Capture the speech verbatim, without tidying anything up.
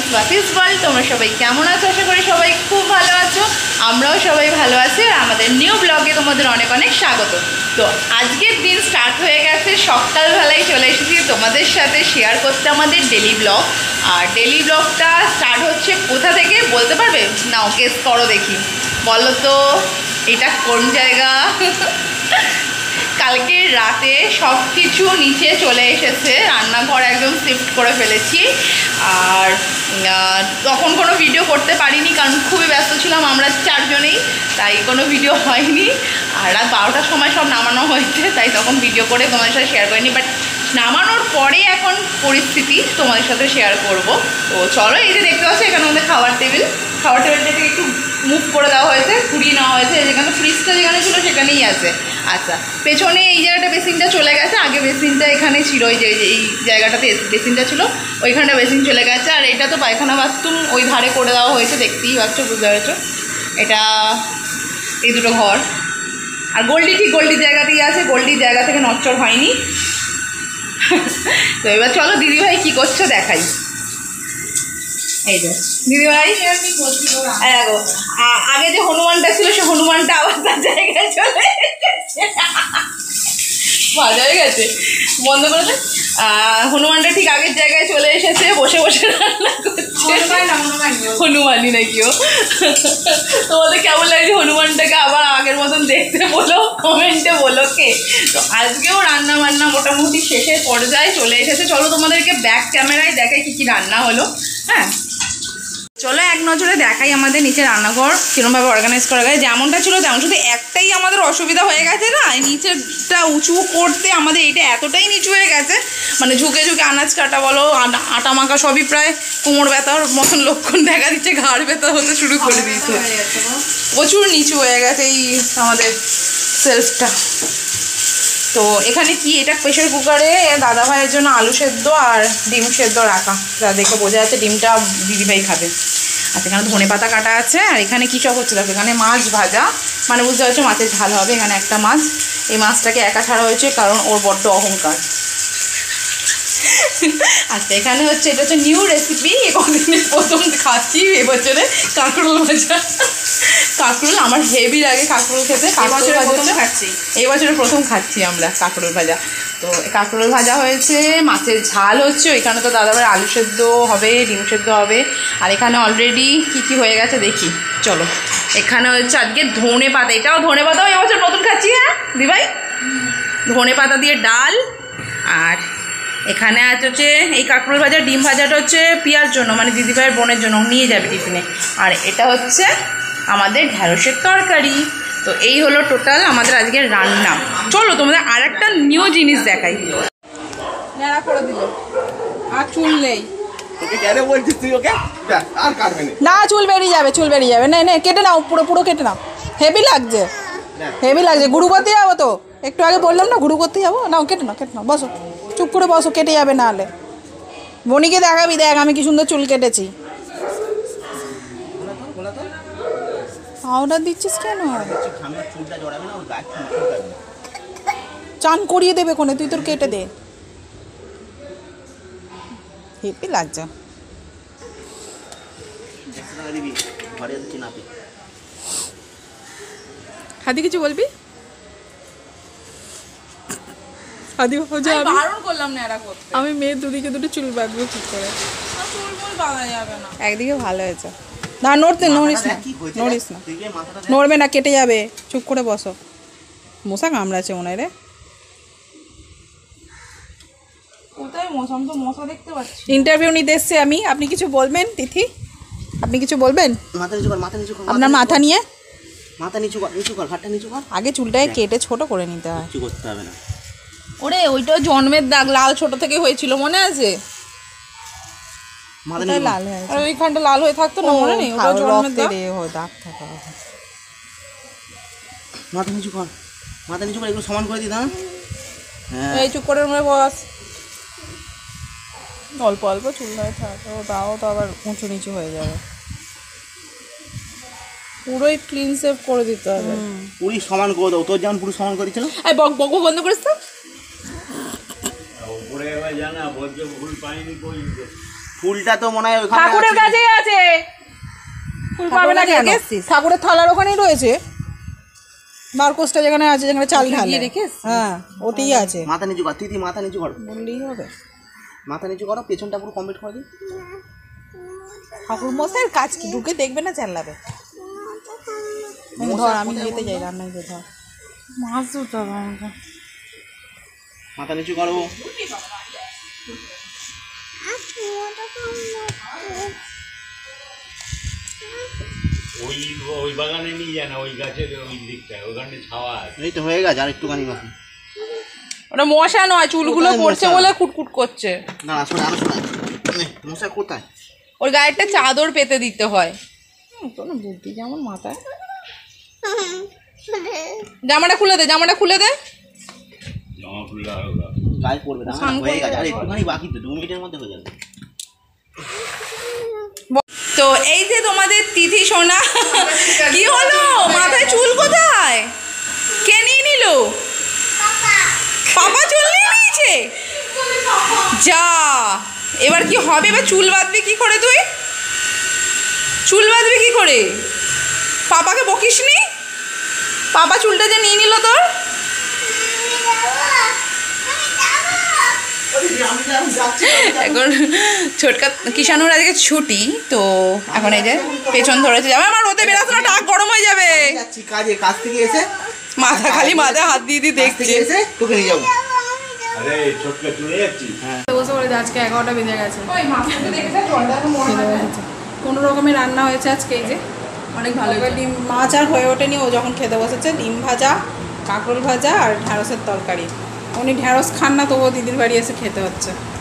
বাপিস world. তোমরা সবাই কেমন আছো? আশা করি সবাই খুব ভালো আছো, আমরাও সবাই ভালো আছি। আর আমাদের নিউ ব্লগে তোমাদের অনেক অনেক স্বাগত। তো আজকের দিন স্টার্ট হয়ে গেছে, সকালবেলায় চলে এসেছি তোমাদের সাথে শেয়ার করতে আমাদের ডেলি ব্লগ। আর ডেলি ব্লগটা স্টার্ট হচ্ছে কোথা থেকে বলতে পারবে? নাও গেস করো দেখি, বলো তো এটা কোন জায়গা? কালকে রাতে সব কিছু নিচে চলে এসেছে, রান্নাঘর একদম শিফট করে ফেলেছি। আর তখন কোনো ভিডিও করতে পারিনি, কারণ খুবই ব্যস্ত ছিলাম আমরা চারজনেই, তাই কোনো ভিডিও হয়নি। আর রাত বারোটার সময় সব নামানো হয়েছে, তাই তখন ভিডিও করে তোমাদের সাথে শেয়ার করিনি। বাট নামানোর পরে এখন পরিস্থিতি তোমাদের সাথে শেয়ার করব। তো চলো, এই যে দেখতে পাচ্ছ এখানে আমাদের খাবার টেবিল, খাবার টেবিলটাকে একটু মুভ করে দেওয়া হয়েছে, ঘুরিয়ে নেওয়া হয়েছে। যেখানে ফ্রিজটা যেখানে ছিল সেখানেই আছে। আচ্ছা, পেছনে এই জায়গাটা বেসিনটা চলে গেছে, আগে বেসিনটা এখানে ছিল, ওই যে এই জায়গাটাতে বেসিনটা ছিল, ওইখানটা বেসিন চলে গেছে। আর এটা তো পায়খানা বাথরুম ওই ধারে করে দেওয়া হয়েছে, দেখতেই পাচ্ছ, বুঝতে পারছো। এটা এই দুটো ঘর। আর গোল্ডি ঠিক গোল্ডির জায়গাতেই আছে, গোল্ডির জায়গা থেকে নচ্চর হয়নি। তো এবার চলো দিদিভাই কী করছো দেখাই। এই যে দিদিভাই দেখো, আগে যে হনুমানটা ছিল সে হনুমানটা আবার তার জায়গায় চলে এসেছে। মজা হয়ে গেছে, বন্ধ করে দে। হনুমানটা ঠিক আগের জায়গায় চলে এসেছে, বসে বসে রান্না করছে। হনুমানই নাকিও। তোমাদের কেমন লাগছে হনুমানটাকে আবার আগের মতন দেখতে? বলো কমেন্টে, বলো কে। তো আজকেও রান্না বান্না মোটামুটি শেষের পর্যায়ে চলে এসেছে। চলো তোমাদেরকে ব্যাক ক্যামেরায় দেখাই কী কী রান্না হলো। হ্যাঁ চলো এক নজরে দেখাই আমাদের নিচে রান্নাঘর কীরকমভাবে অর্গানাইজ করা গেছে। যেমনটা ছিল তেমন, শুধু একটাই আমাদের অসুবিধা হয়ে গেছে না, নিচেরটা উঁচু করতে আমাদের এইটা এতটাই নিচু হয়ে গেছে, মানে ঝুঁকে ঝুঁকে আনাজ কাটা বলো, আটা মাখা সবই প্রায় কোমর ব্যথার মতন লক্ষণ দেখা দিচ্ছে, ঘাড় ব্যথা হতে শুরু করে দিচ্ছে, প্রচুর নিচু হয়ে গেছে এই আমাদের সেলফটা। তো এখানে কি, এটা প্রেশার কুকারে দাদা ভাইয়ের জন্য আলু সেদ্ধ আর ডিম সেদ্ধ রাখা, যা দেখে বোঝা যাচ্ছে ডিমটা দিদিভাই খাবে। আর এখানে ধনে পাতা কাটা আছে। আর এখানে কী সব হচ্ছে দেখো, এখানে মাছ ভাজা, মানে বুঝতে পারছো মাছের ঝাল হবে। এখানে একটা মাছ, এই মাছটাকে একা ছাড়া হয়েছে কারণ ওর বড্ড অহংকার। আচ্ছা এখানে হচ্ছে, এটা হচ্ছে নিউ রেসিপি, কদিনের প্রথম খাচ্ছি এবছরে, কাঁকরোল ভাজা। কাঁকরোল আমার হেভি লাগে কাঁকরোল খেতে, কাঁকরোল ভাজা খাচ্ছি এই বছরে প্রথম খাচ্ছি আমরা কাঁকরোল ভাজা। তো কাঁকরোল ভাজা হয়েছে, মাছের ঝাল হচ্ছে, ওইখানে তো দাদাভাই আলু সেদ্ধ হবে, ডিম সেদ্ধ হবে। আর এখানে অলরেডি কী কী হয়ে গেছে দেখি, চলো। এখানে হচ্ছে আজকে ধনে পাতা, এটাও ধনে পাতাও এবছর নতুন খাচ্ছি। হ্যাঁ দিভাই, ধনে পাতা দিয়ে ডাল। আর এখানে আছে হচ্ছে এই কাঁকরোল ভাজা, ডিম ভাজাটা হচ্ছে পিয়ার জন্য, মানে দিদিভাইয়ের বোনের জন্য, নিয়ে যাবে টিফিনে। আর এটা হচ্ছে আমাদের ঢ্যাঁড়সের তরকারি। তো এই হলো টোটাল আমাদের আজকের রান্না। চলো তোমাদের আর একটা নিউ জিনিস দেখাই। নেড়া করে দিল আর চুল নেই না, চুল বেরিয়ে যাবে, চুল বেরিয়ে যাবে। না না কেটে নাও, পুরো পুরো কেটে নাও। হেভি লাগছে, হেভি লাগছে। গুরু করতে যাবো তো, একটু আগে বললাম না গুরু করতে যাবো। নাও কেটে নাও, কেটে নাও, বসো চুপ করে বসো, কেটে যাবে না হলে। বনিকে দেখাবি, দেখ আমি কি সুন্দর চুল কেটেছি। পাউডার দিচ্ছিস কেন? চান করিয়ে দেবে কোনে, তুই তোর কেটে দে। হেপি লাগছে। হাদি কিছু বলবি? হাদি বারণ করলাম না এরা করতে। আমি মেয়ে দুদিকে দুটো চুল বাঁধবো ঠিক করে। চুল মুল বাঁধা যাবে না। একদিকে ভালো হয়েছে। না নড়তে, নড়িস না, নড়িস না, নড়বে না, কেটে যাবে। চুপ করে বসো। মশা কামড়াচ্ছে মনে রে। কোথায় মশা? আমি তো মশা দেখতে পাচ্ছি। ইন্টারভিউ নিতে এসছি আমি। আপনি কিছু বলবেন তিথি? আপনি কিছু বলবেন? মাথা নিচু কর, মাথা নিচু কর। আপনার মাথা নিয়ে মাথা নিচু কর, নিচু কর, ঘাটটা নিচু কর। আগে চুলটাকে কেটে ছোট করে নিতে হয়, কিছু করতে হবে না। ওরে ওইটা জন্মের দাগ, লাল ছোট থেকে হয়েছিল, মনে আছে? মাথায় লাল হয়ে আছে, আর ওইখানটা লাল হয়ে থাকতো না, মনে নেই? ওটা জন্মের দাগ, দাগ থাকা। মাথা নিচু কর, মাথা নিচু কর, একটু সমান করে দিই। হ্যাঁ এই চুপ করে মনে বস। অল্প অল্প চুল হয়ে থাকে, তাও তো আবার উঁচু নিচু হয়ে যাবে। পুরোই ক্লিন সেভ করে দিতে হবে, পুরো সমান করে দাও। তোর যেমন পুরো সমান করেছিল। এই বক বক বন্ধ করিস তো। উপরে এবার জানা বলছে ভুল পাইনি কই। ফুলটা তো মনে হয় ওখানে ঠাকুরের কাছেই আছে। ফুল পাবে না কেন? ঠাকুরের থালার ওখানেই রয়েছে, মার্কোসটা যেখানে আছে, যেখানে চাল ঢালে। হ্যাঁ, ওতেই আছে। মাথা নিচু কর, দিদি মাথা নিচু করো, বললেই হবে। মাথা নিচু করো, পেছনটা পুরো কমপ্লিট করে দিই। ঠাকুর মশাইয়ের কাজ কি, ঢুকে দেখবে না চাল্লাবে। ধর, আমি যেতে যাই রান্নায়, যে ধর মাছ ধরতে হবে আমাকে। মাথা নিচু করো। ওই ওই বাগানে নিয়ে যায় না, ওই গাছের ওই দিকটা, ওখানে ছাওয়া আছে। এই তো হয়ে গেছে, আর একটুখানি বাকি। ওটা মশা নয়, চুলগুলো পড়ছে বলে কুটকুট করছে। না না, শোনা, আরো শোনা। মশা কোথায়? ওর গায়ে একটা চাদর পেতে দিতে হয়। কোনো বুদ্ধি যেমন মাথায়। জামাটা খুলে দে, জামাটা খুলে দে। জামা খুললে আরো গায়ে পড়বে না, হয়ে গেছে, আর একটুখানি বাকি তো, দু মিনিটের মধ্যে হয়ে যাবে। তো এই যে তোমাদের তিথি সোনা, কি হলো? মাথায় চুল কোথায়? কে নিয়ে নিল? পাপা চুল নিয়ে নিয়েছে। যা, এবার কি হবে? এবার চুল বাঁধবি কি করে? তুই চুল বাঁধবি কি করে? পাপাকে বকিস নি? পাপা চুলটা যে নিয়ে নিল তোর। এখন ছোটকা কিষানুর আজকে ছুটি, তো এখন এই যে পেছন ধরেছে যাবে। আমার রোদে বেরাস না, টাক গরম হয়ে যাবে। কাজে কাজ থেকে এসে মাথা খালি মাথায় হাত দিয়ে দিয়ে দেখছে। এসে তোকে নিয়ে যাবো। আরে ছোটকা চলে যাচ্ছি। হ্যাঁ, বসে পড়েছে, আজকে এগারোটা বেজে গেছে। কোনো রকমের রান্না হয়েছে আজকে, এই যে অনেক ভালো। এবার ডিম মাছ আর হয়ে ওঠেনি, ও যখন খেতে বসেছে ডিম ভাজা, কাঁকরোল ভাজা আর ঢ্যাঁড়সের তরকারি। উনি ঢ্যাঁড়স খান না, তবুও দিদির বাড়ি এসে খেতে হচ্ছে।